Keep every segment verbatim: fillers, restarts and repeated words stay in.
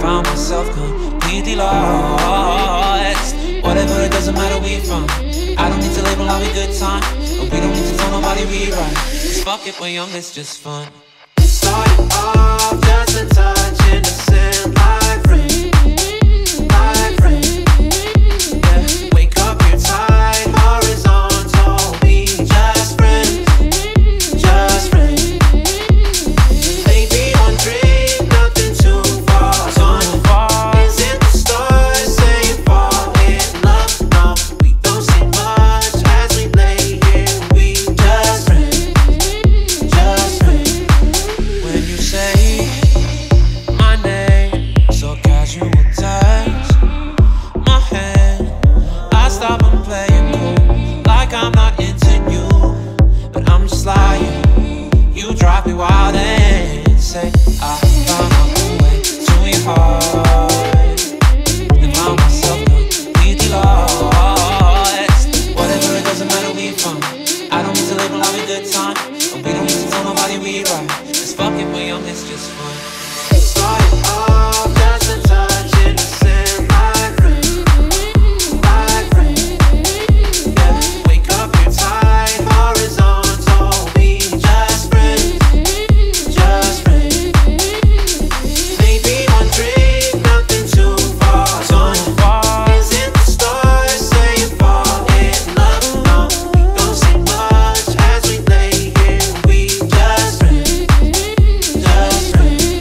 found myself completely lost. Whatever, it doesn't matter where we from. I don't need to label our good time, and we don't need to tell nobody we right. Cause fuck it, we're young, it's just fun. It started off just a touch innocent, like rain, like rain. Yeah, wake up, you're tired, horizontal. We just friends, just friends. Maybe one drink, nothing too far. Too far. Is it the stars saying fall in love? No, we don't say much as we lay here. We just friends, just friends. When you say my name, so casual touch my hand, I stop and play it cool, like I'm not into you, but I'm just lying. You drive me wild and say I found my way to your heart, and found myself completely lost. Whatever, it doesn't matter where we from. I don't need to label our good time, and we don't need to tell nobody we right. Cause fuck it, we're young, it's just fun. It started off just a touch innocent, like rain, like rain. Yeah, wake up, you're tired, horizontal. We just friends, just friends. Maybe one drink, nothing too far. Too far. Is it the stars saying fall in love? No, we don't say much as we lay here. We just friends, just friends.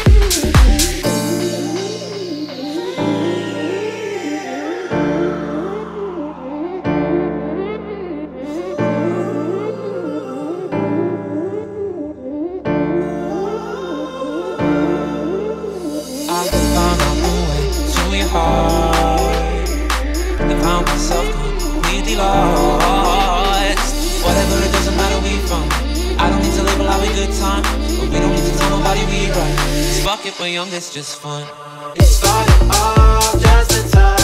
I found out the way to your heart, and found myself completely lost. Whatever, it doesn't matter where we from. I don't need to label our good time, but we don't need to tell nobody we right. Cause fuck it, we're young, it's just fun. It started off just a touch